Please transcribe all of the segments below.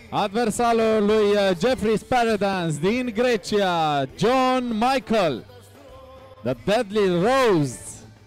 Adversarul lui Jeffrey Sparedans din Grecia, John Michael, The Deadly Rose.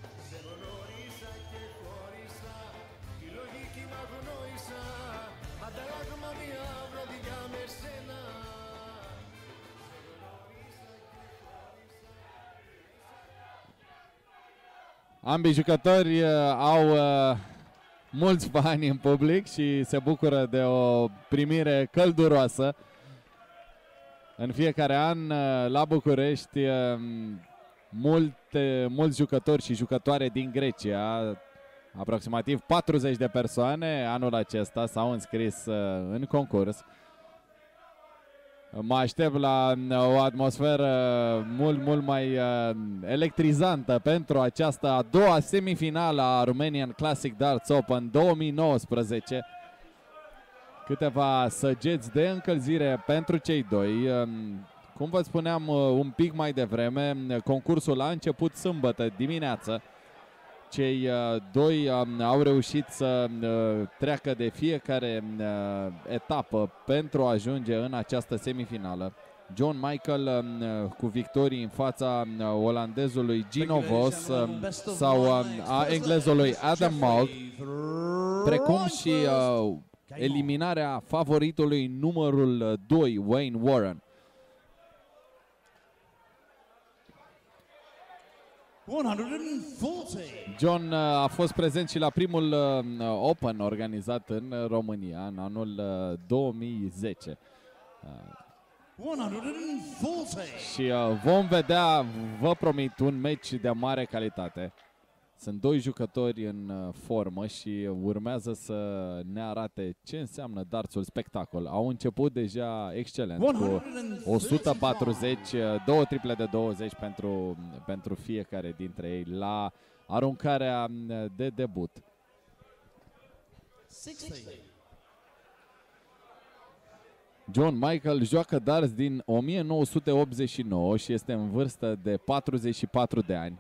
Ambii jucători au mulți bani în public și se bucură de o primire călduroasă. În fiecare an la București mulți jucători și jucătoare din Grecia, aproximativ 40 de persoane, anul acesta s-au înscris în concurs. Mă aștept la o atmosferă mult mai electrizantă pentru această a doua semifinală a Romanian Classic Darts Open 2019. Câteva săgeți de încălzire pentru cei doi. Cum vă spuneam un pic mai devreme, concursul a început sâmbătă dimineață. Cei doi au reușit să treacă de fiecare etapă pentru a ajunge în această semifinală. John Michael cu victorii în fața olandezului Gino Voss sau a englezului Adam Moult, precum și eliminarea favoritului numărul 2, Wayne Warren. 140. John a fost prezent și la primul Open organizat în România în anul 2010. 140. Și vom vedea, vă promit, un meci de mare calitate. Sunt doi jucători în formă și urmează să ne arate ce înseamnă dartsul spectacol. Au început deja excelent cu 140, două triple de 20 pentru fiecare dintre ei la aruncarea de debut. 60. John Michael joacă darts din 1989 și este în vârstă de 44 de ani.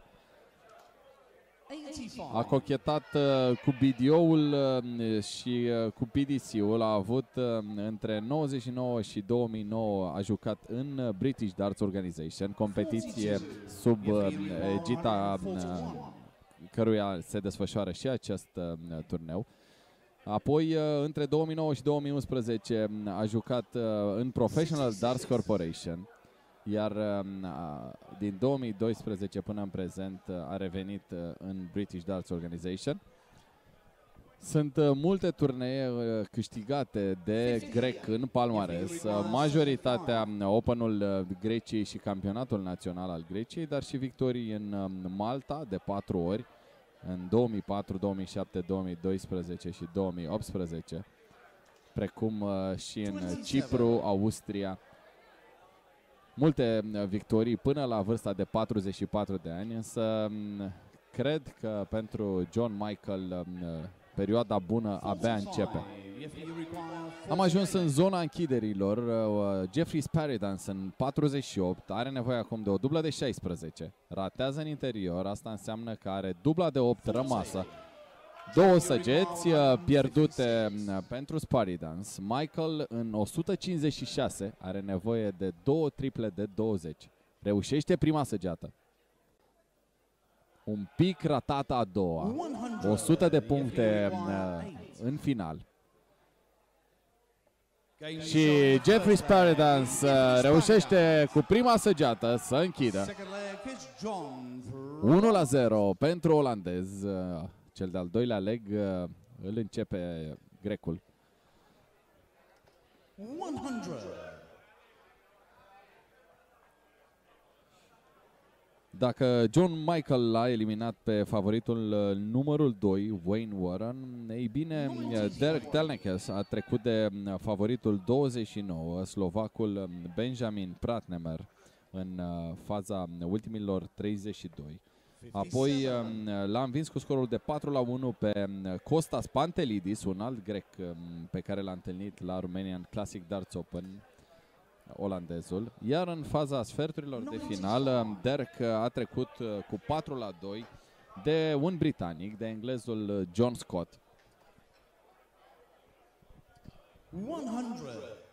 A cochetat cu BDO-ul și cu PDC-ul, a avut între 99 și 2009, a jucat în British Darts Organization, competiție sub egida căruia se desfășoară și acest turneu. Apoi, între 2009 și 2011, a jucat în Professional Darts Corporation. Iar din 2012 până în prezent a revenit în British Darts Organization. Sunt multe turnee câștigate de grec în palmares, majoritatea Openul Greciei și Campionatul Național al Greciei, dar și victorii în Malta de 4 ori, în 2004, 2007, 2012 și 2018, precum și în Cipru, Austria. Multe victorii până la vârsta de 44 de ani, însă cred că pentru John Michael perioada bună abia începe. Am ajuns în zona închiderilor. Jeffrey Sparedans în 48 are nevoie acum de o dublă de 16. Ratează în interior, asta înseamnă că are dubla de 8 rămasă. Două săgeți pierdute pentru Sparedans. Michael în 156 are nevoie de două triple de 20. Reușește prima săgeată. Un pic ratată a doua. 100 de puncte în final. Și Jeffrey Sparedans reușește cu prima săgeată să închidă. 1-0 pentru olandez. Cel de-al doilea leg îl începe grecul. 100. Dacă John Michael l-a eliminat pe favoritul numărul 2, Wayne Warren, ei bine, Derek Telnikes a trecut de favoritul 29, slovacul Benjamin Pratnemer, în faza ultimilor 32. Apoi l-a învins cu scorul de 4-1 pe Kostas Pantelidis, un alt grec pe care l-a întâlnit la Romanian Classic Darts Open, olandezul. Iar în faza sferturilor de final, Derek a trecut cu 4-2 de un britanic, de englezul John Scott. 100.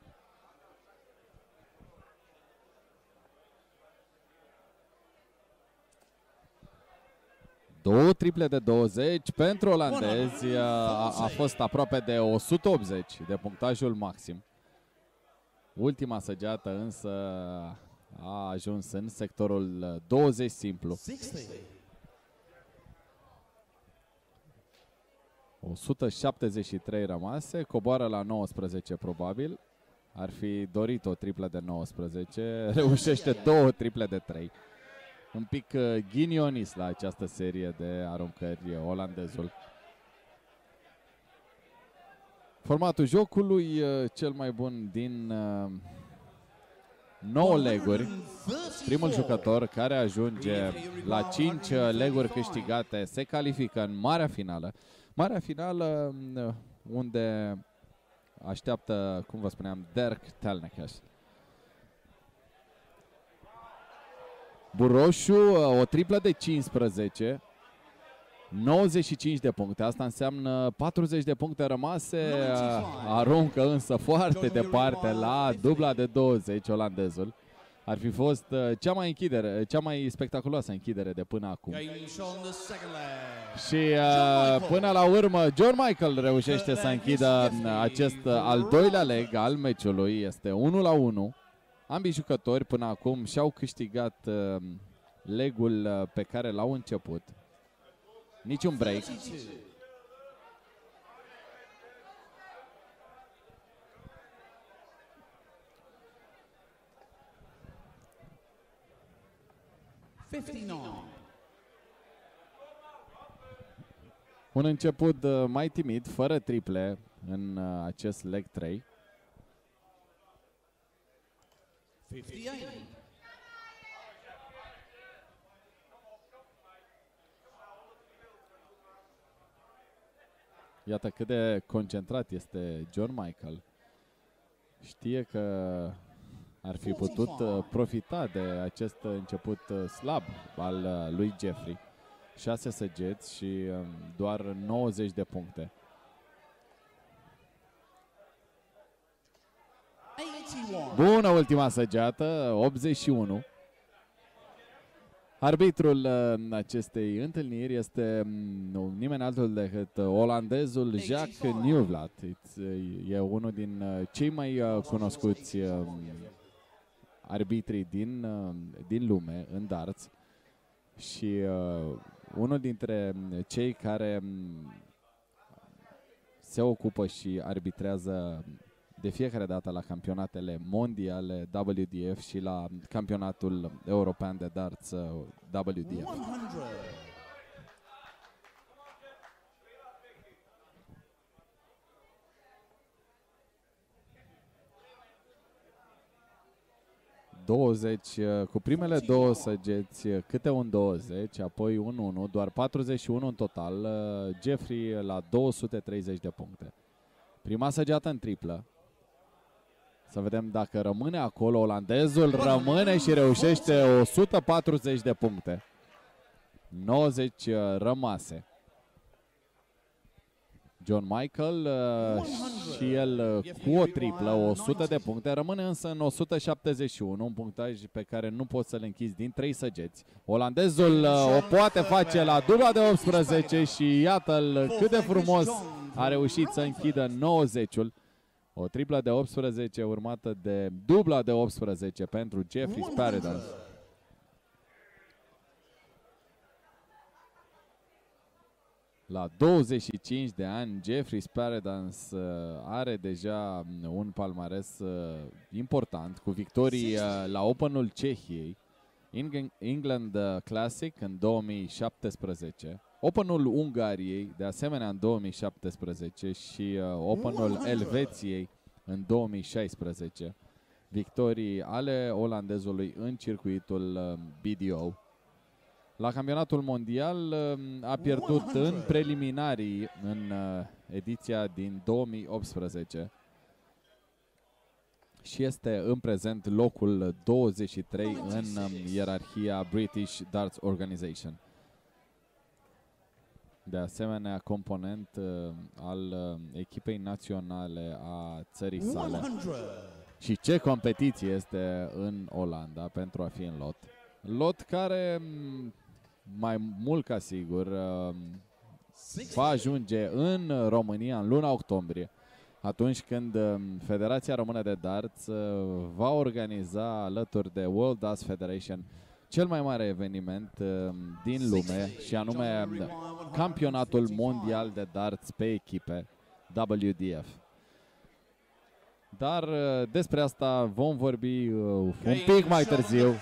Două triple de 20 pentru olandezi. A fost aproape de 180 de punctajul maxim. Ultima săgeată însă a ajuns în sectorul 20 simplu. 173 rămase, coboară la 19 probabil. Ar fi dorit o triplă de 19, reușește două triple de 3. Un pic ghinionist la această serie de aruncări olandezul. Formatul jocului cel mai bun din 9 leguri. Primul jucător care ajunge la 5 leguri câștigate se califică în marea finală. Marea finală unde așteaptă, cum vă spuneam, Dirk Telnekas. Buroșu, o triplă de 15, 95 de puncte, asta înseamnă 40 de puncte rămase, aruncă însă foarte departe la dubla de 20 olandezul. Ar fi fost cea mai spectaculoasă închidere de până acum. Și până la urmă John Michael reușește să închidă acest al doilea leg al meciului, este 1-1. Ambii jucători până acum și-au câștigat legul pe care l-au început. Niciun break. Un început mai timid, fără triple în acest leg 3. 58. Iată cât de concentrat este John Michael. Știe că ar fi putut profita de acest început slab al lui Jeffrey. 6 săgeți și doar 90 de puncte. 81. Bună ultima săgeată, 81. Arbitrul acestei întâlniri este nimeni altul decât olandezul Jacques Nieuwlaat. E unul din cei mai cunoscuți arbitri din lume în darts și unul dintre cei care se ocupă și arbitrează de fiecare dată la campionatele mondiale WDF și la campionatul european de darts WDF. 100. Cu primele două săgeți câte un 20, apoi un 1, doar 41 în total. Jeffrey la 230 de puncte. Prima săgeată în triplă. Să vedem dacă rămâne acolo. Olandezul rămâne și reușește 140 de puncte. 90 rămase. John Michael și el cu o triplă, 100 de puncte, rămâne însă în 171, un punctaj pe care nu poți să-l închizi din 3 săgeți. Olandezul o poate face la dubla de 18 și iată-l cât de frumos a reușit să închidă 90-ul. O triplă de 18 urmată de dubla de 18 pentru Jeffrey Paradise. La 25 de ani, Jeffrey Paradise are deja un palmares important cu victorii la Openul Cehiei, England Classic în 2017, Openul Ungariei de asemenea în 2017 și Openul Elveției în 2016. Victorii ale olandezului în circuitul BDO. La campionatul mondial a pierdut în preliminarii în ediția din 2018 și este în prezent locul 23 în ierarhia British Darts Organization. de asemenea component al echipei naționale a țării sale. 100. Și ce competiție este în Olanda pentru a fi în lot. Lot care, mai mult ca sigur, va ajunge în România în luna octombrie, atunci când Federația Română de Darts va organiza alături de World Darts Federation cel mai mare eveniment din lume, și anume Campionatul Mondial de Darts pe echipe, WDF. Dar despre asta vom vorbi un pic mai târziu,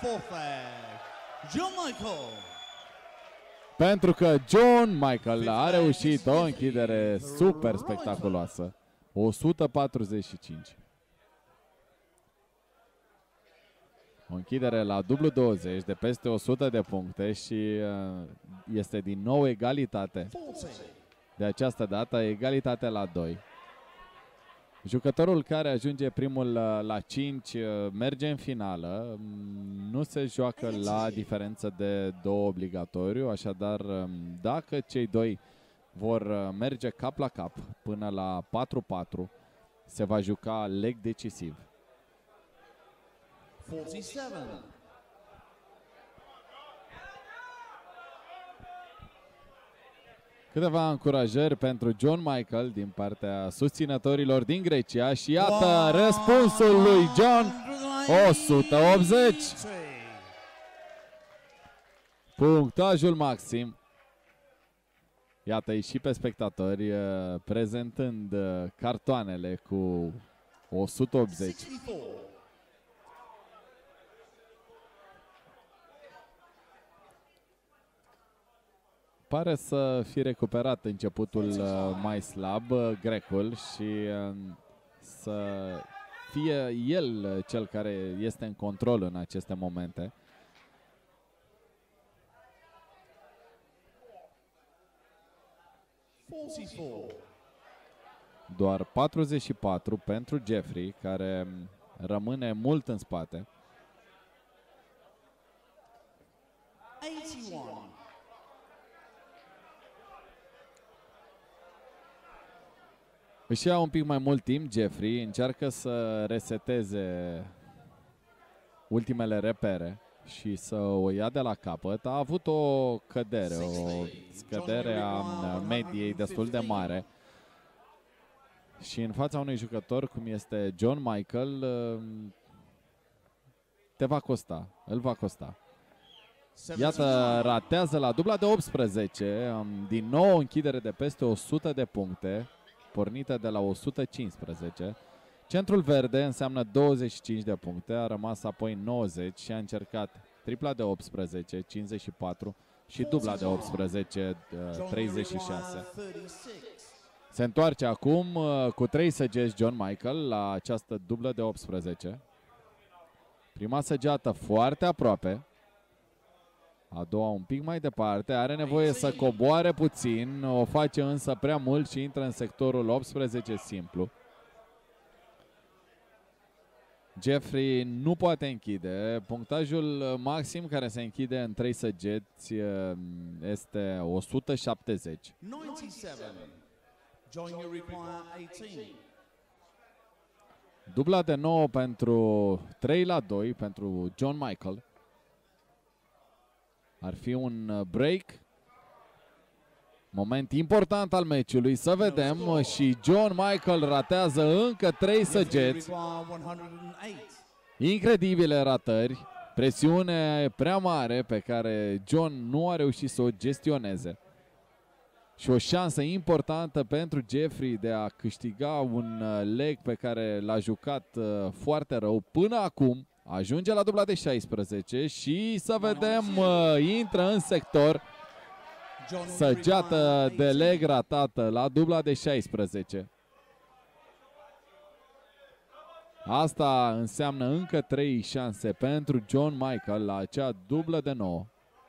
pentru că John Michael a reușit o închidere super spectaculoasă, 145. O închidere la dublu 20 de peste 100 de puncte și este din nou egalitate. De această dată egalitate la 2. Jucătorul care ajunge primul la 5 merge în finală, nu se joacă la diferență de 2 obligatoriu, așadar dacă cei doi vor merge cap la cap până la 4-4, se va juca leg decisiv. 47. Câteva încurajări pentru John Michael din partea susținătorilor din Grecia și iată răspunsul lui John, 180. Punctajul maxim. Iată-i și pe spectatori prezentând cartoanele cu 180. Pare să fi recuperat începutul mai slab, grecul, și să fie el cel care este în control în aceste momente. Doar 44 pentru Jeffrey, care rămâne mult în spate. 81. Își ia un pic mai mult timp Jeffrey, încearcă să reseteze ultimele repere și să o ia de la capăt. A avut o cădere, o scădere a mediei destul de mare. Și în fața unui jucător cum este John Michael, te va costa, îl va costa. Iată, ratează la dubla de 18, din nou o închidere de peste 100 de puncte, pornită de la 115. Centrul verde înseamnă 25 de puncte, a rămas apoi 90 și a încercat tripla de 18, 54 și dubla de 18, 36. Se întoarce acum cu 3 săgeți John Michael la această dublă de 18. Prima săgeată foarte aproape. A doua un pic mai departe, are nevoie să coboare puțin, o face însă prea mult și intră în sectorul 18 simplu. Jeffrey nu poate închide. Punctajul maxim care se închide în 3 săgeți este 170. 97. John, you require 18. Dubla de 9 pentru 3 la 2 pentru John Michael. Ar fi un break. Moment important al meciului. Să vedem. Și John Michael ratează încă 3 săgeți. Incredibile ratări. Presiune prea mare pe care John nu a reușit să o gestioneze. Și o șansă importantă pentru Jeffrey de a câștiga un leg pe care l-a jucat foarte rău până acum. Ajunge la dubla de 16 și să vedem, intră în sector. Săgeată de leg ratată la dubla de 16. Asta înseamnă încă 3 șanse pentru John Michael la acea dublă de 9.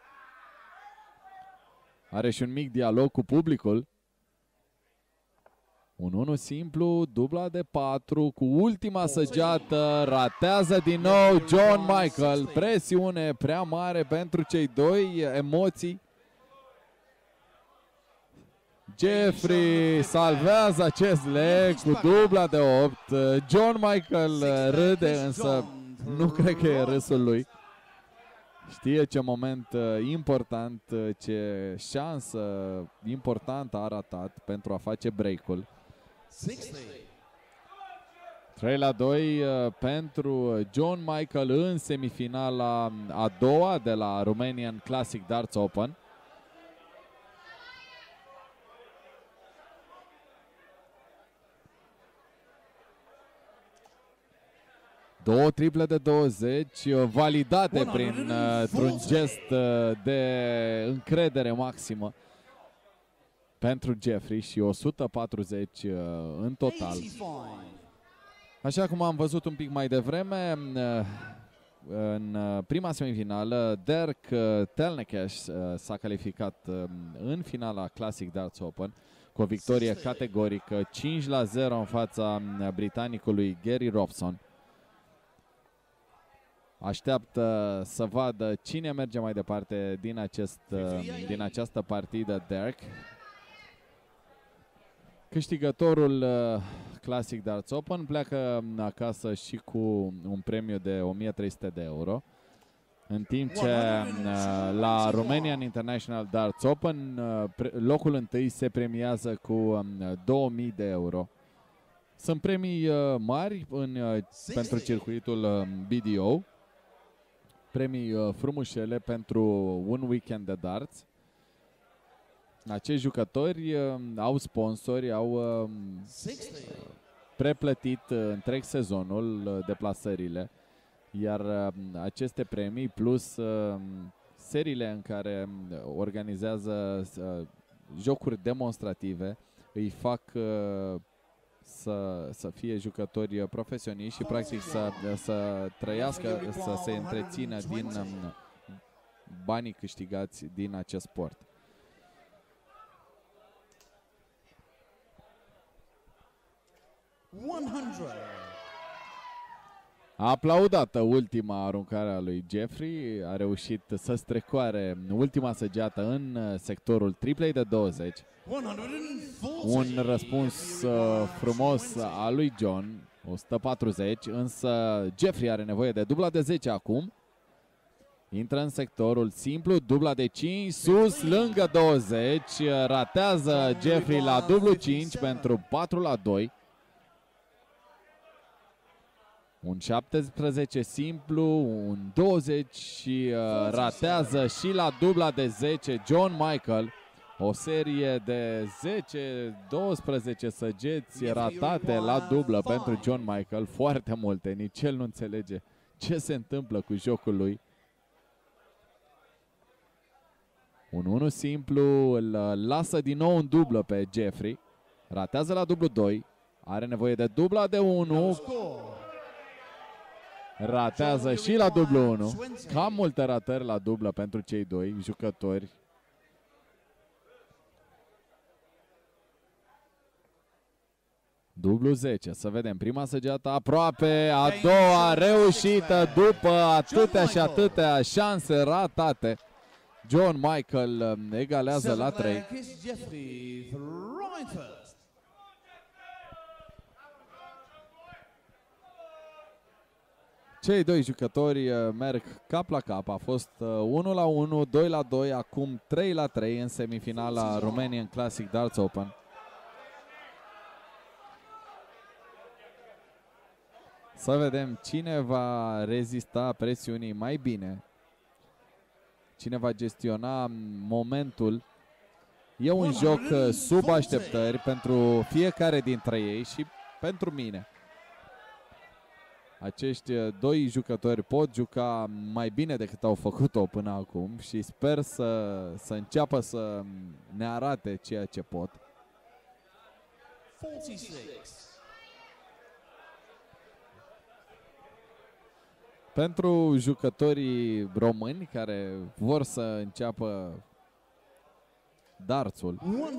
Are și un mic dialog cu publicul. Un 1 simplu, dubla de 4 cu ultima săgeată, ratează din nou John Michael. Presiune prea mare pentru cei doi, emoții. Jeffrey salvează acest leg cu dubla de 8. John Michael râde, însă nu cred că e râsul lui. Știe ce moment important, ce șansă importantă a ratat pentru a face break-ul. 3-2 pentru John Michael în semifinala a doua de la Romanian Classic Darts Open. Două triple de 20 validate printr-un gest de încredere maximă pentru Jeffrey și 140 în total. Așa cum am văzut un pic mai devreme, în prima semifinală, Dirk Telnekesh s-a calificat în finala Classic Darts Open cu o victorie categorică 5-0 în fața britanicului Gary Robson. Așteaptă să vadă cine merge mai departe din această partidă, Dirk. Câștigătorul Classic Darts Open pleacă acasă și cu un premiu de 1300 de euro. În timp ce la Romanian International Darts Open locul întâi se premiază cu 2000 de euro. Sunt premii mari pentru circuitul BDO. Premii frumușele pentru un weekend de darts. Acești jucători au sponsori, au preplătit întreg sezonul deplasările, iar aceste premii plus seriile în care organizează jocuri demonstrative îi fac să fie jucători profesioniști și practic să trăiască, să se întrețină din banii câștigați din acest sport. Aplaudată ultima aruncare a lui Jeffrey, a reușit să strecoare ultima săgeată în sectorul triplei de 20. Un răspuns frumos al lui John, 140, însă Jeffrey are nevoie de dubla de 10 acum. Intră în sectorul simplu, dubla de 5, sus, lângă 20, ratează Jeffrey la dublu 5 pentru 4-2. Un 17 simplu, un 20 și ratează și la dubla de 10 John Michael. O serie de 10-12 săgeți ratate la dublă pentru John Michael. Foarte multe, nici el nu înțelege ce se întâmplă cu jocul lui. Un 1 simplu, îl lasă din nou în dublă pe Jeffrey. Ratează la dublu 2, are nevoie de dubla de 1. Ratează și la dublu 1. Cam multe ratări la dublă pentru cei doi jucători. Dublu 10, să vedem, prima săgeată aproape, a doua reușită după atâtea și atâtea șanse ratate. John Michael egalează la 3. Cei doi jucători merg cap la cap. A fost 1-1, 2-2, acum 3-3 în semifinala Romanian Classic Darts Open. Să vedem cine va rezista presiunii mai bine. Cine va gestiona momentul. E un joc sub așteptări pentru fiecare dintre ei și pentru mine. Acești doi jucători pot juca mai bine decât au făcut-o până acum și sper să înceapă să ne arate ceea ce pot. 46. Pentru jucătorii români care vor să înceapă dartsul,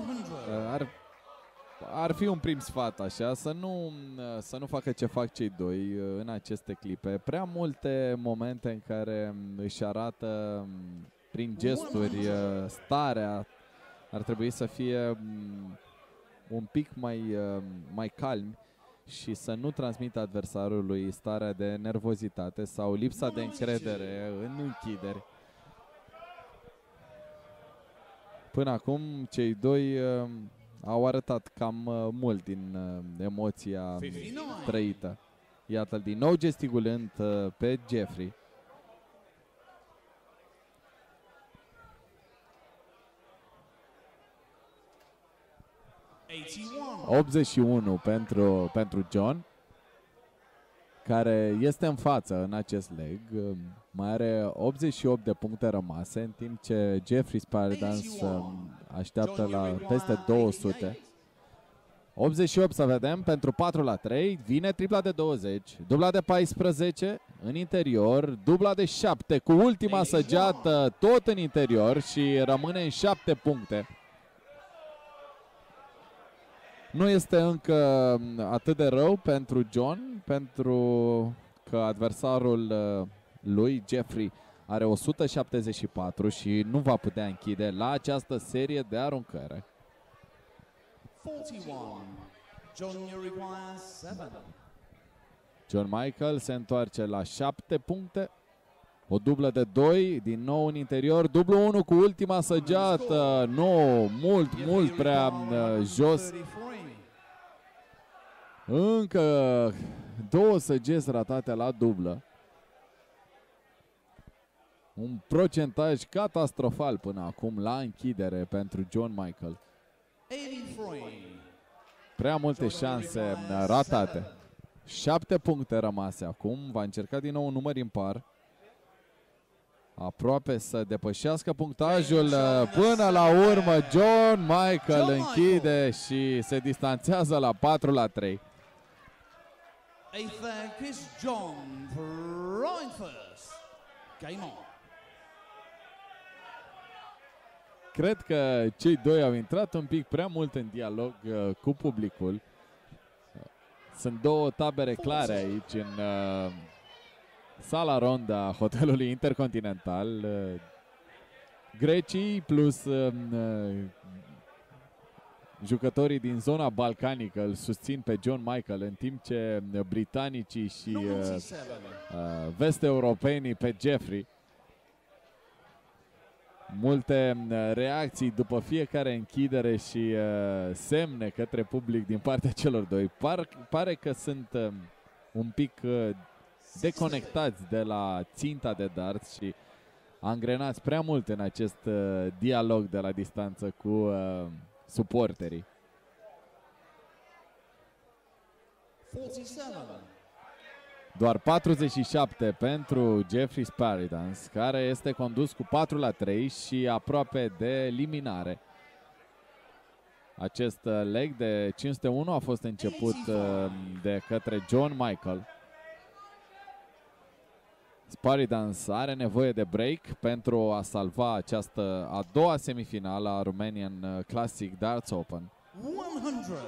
ar fi un prim sfat așa, să nu facă ce fac cei doi în aceste clipe. Prea multe momente în care își arată prin gesturi starea ar trebui să fie un pic mai calmi și să nu transmită adversarului starea de nervozitate sau lipsa de încredere în închideri. Până acum, cei doi au arătat cam mult din emoția trăită. Iată-l din nou gesticulând pe Jeffrey. 81 pentru John, care este în față în acest leg. Mai are 88 de puncte rămase, în timp ce Jeffrey Sparidans așteaptă la peste 200. 88 să vedem pentru 4-3. Vine tripla de 20, dubla de 14 în interior, dubla de 7 cu ultima săgeată tot în interior și rămâne în 7 puncte. Nu este încă atât de rău pentru John, pentru că adversarul lui, Jeffrey, are 174 și nu va putea închide la această serie de aruncări. 41. John, you require 7. John Michael se întoarce la 7 puncte. O dublă de 2, din nou în interior, dublu 1 cu ultima săgeată. Nu, mult prea jos. Încă 2 săgeți ratate la dublă. Un procentaj catastrofal până acum la închidere pentru John Michael. 83. Prea multe șanse ratate. 7 puncte rămase acum. Va încerca din nou un număr impar. Aproape să depășească punctajul. Până la urmă John Michael închide și se distanțează la 4-3. Eighth leg is John right first. Game on. Cred că cei doi au intrat un pic prea mult în dialog cu publicul. Sunt două tabere clare aici în sala rondă a hotelului Intercontinental. Grecii plus jucătorii din zona balcanică îl susțin pe John Michael, în timp ce britanicii și vest-europenii pe Jeffrey. Multe reacții după fiecare închidere și semne către public din partea celor doi. Pare că sunt un pic deconectați de la ținta de darts și angrenați prea mult în acest dialog de la distanță cu suporterii. 47. Doar 47 pentru Jeffrey Sparidans, care este condus cu 4-3 și aproape de eliminare. Acest leg de 501 a fost început de către John Michael. Sparidans are nevoie de break pentru a salva această a doua semifinală a Romanian Classic Darts Open. 100.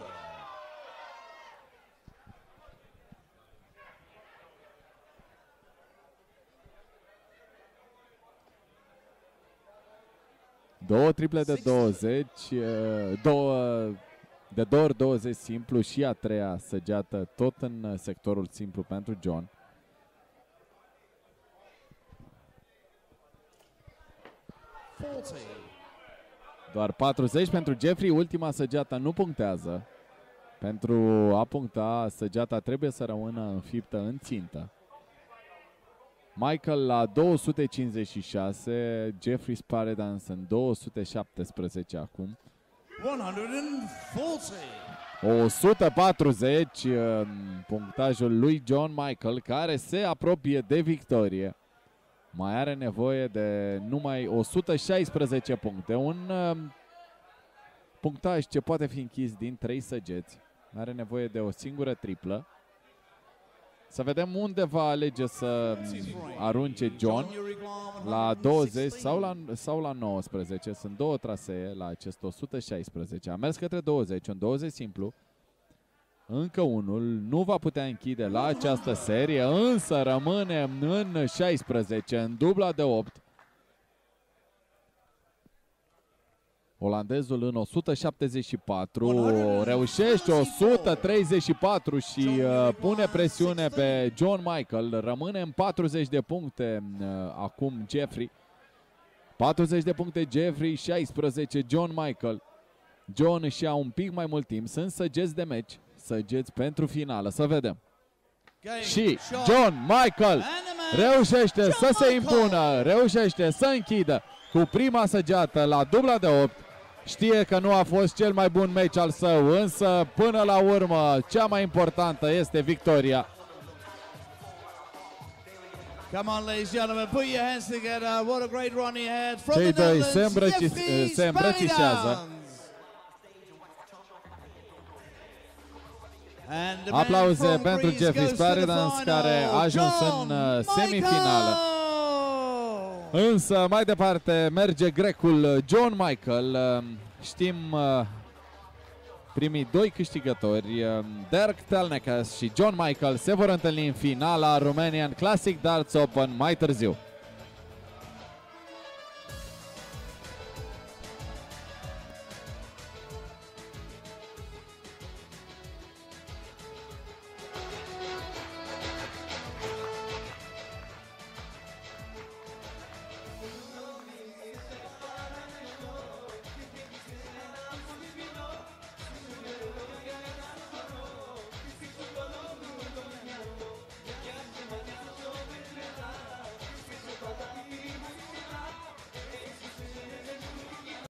Două triple de 20, două de 2 ori 20 simplu și a treia săgeată tot în sectorul simplu pentru John. Doar 40 pentru Jeffrey, ultima săgeată nu punctează. Pentru a puncta, săgeata trebuie să rămână înfiptă în țintă. Michael la 256, Jeffrey Sparidans în 217 acum. 140 punctajul lui John Michael, care se apropie de victorie. Mai are nevoie de numai 116 puncte. Un punctaj ce poate fi închis din 3 săgeți. Are nevoie de o singură triplă. Să vedem unde va alege să arunce John, la 20 sau la 19. Sunt două trasee la acest 116. A mers către 20, un 20 simplu. Încă unul, nu va putea închide la această serie, însă rămâne în 16, în dubla de 8. Olandezul în 174 reușește 134 și pune presiune pe John Michael. Rămâne în 40 de puncte acum Jeffrey. 40 de puncte Jeffrey, 16 John Michael. John își ia un pic mai mult timp. Sunt săgeți de meci, săgeți pentru finală. Să vedem. Și John Michael reușește să se impună, reușește să închidă cu prima săgeată la dubla de 8. Știe că nu a fost cel mai bun meci al său, însă până la urmă cea mai importantă este victoria. Come on, ladies and gentlemen, put your hands together. What a great run he had from Cei the doi Netherlands, se îmbrățișează. Aplauze pentru Jeffrey Sparidans, care a ajuns în semifinală. Însă mai departe merge grecul John Michael. Știm primii doi câștigători, Dirk Telnekas și John Michael, se vor întâlni în finala Romanian Classic Darts Open mai târziu.